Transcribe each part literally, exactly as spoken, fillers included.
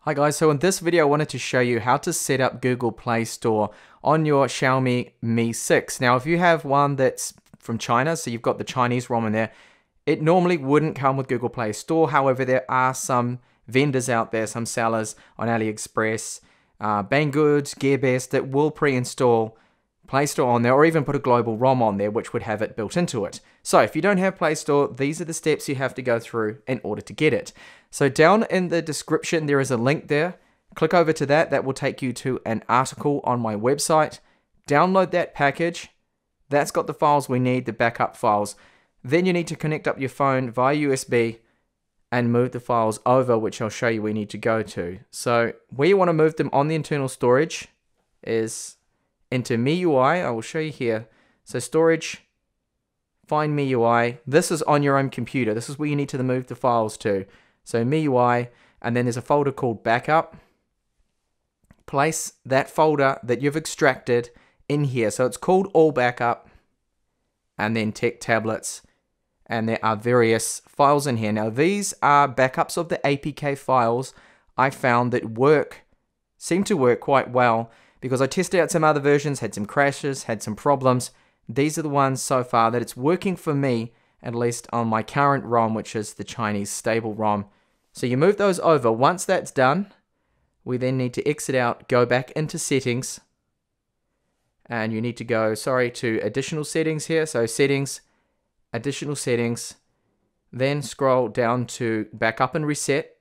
Hi guys, so in this video I wanted to show you how to set up Google Play Store on your Xiaomi Mi six. Now if you have one that's from China, so you've got the Chinese ROM in there, it normally wouldn't come with Google Play Store. However, there are some vendors out there, some sellers on AliExpress, uh, Banggood, GearBest that will pre-install Play Store on there, or even put a global ROM on there which would have it built into it. So if you don't have Play Store, these are the steps you have to go through in order to get it. So down in the description there is a link there. Click over to that. That will take you to an article on my website. Download that package. That's got the files we need, the backup files. Then you need to connect up your phone via U S B and move the files over, which I'll show you we need to go to. So where you want to move them on the internal storage is into M I U I. I will show you here. So storage, find M I U I. This is on your own computer. This is where you need to move the files to. So M I U I, and then there's a folder called backup. Place that folder that you've extracted in here. So it's called all backup, and then TechTablets, and there are various files in here. Now these are backups of the A P K files I found that work, seem to work quite well, because I tested out some other versions, had some crashes, had some problems. These are the ones so far that it's working for me, at least on my current ROM, which is the Chinese stable ROM. So you move those over. Once that's done, we then need to exit out, go back into settings, and you need to go, sorry, to additional settings here. So settings, additional settings, then scroll down to backup and reset,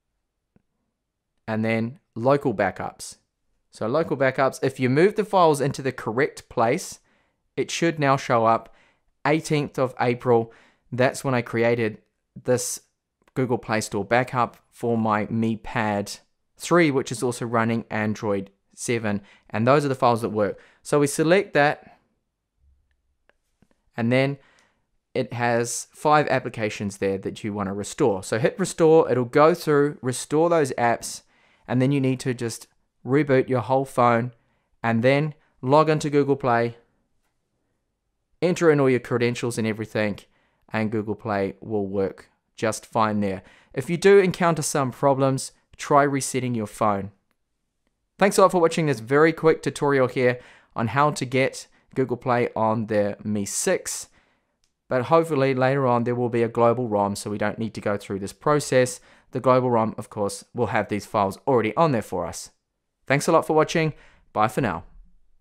and then local backups. So local backups, if you move the files into the correct place, it should now show up eighteenth of April. That's when I created this Google Play Store backup for my Mi Pad three, which is also running Android seven. And those are the files that work. So we select that, and then it has five applications there that you want to restore. So hit restore, it'll go through, restore those apps, and then you need to just reboot your whole phone and then log into Google Play, enter in all your credentials and everything, and Google Play will work just fine there. If you do encounter some problems, try resetting your phone. Thanks a lot for watching this very quick tutorial here on how to get Google Play on the Mi six. But hopefully later on there will be a global ROM, so we don't need to go through this process. The global ROM, of course, will have these files already on there for us. Thanks a lot for watching. Bye for now.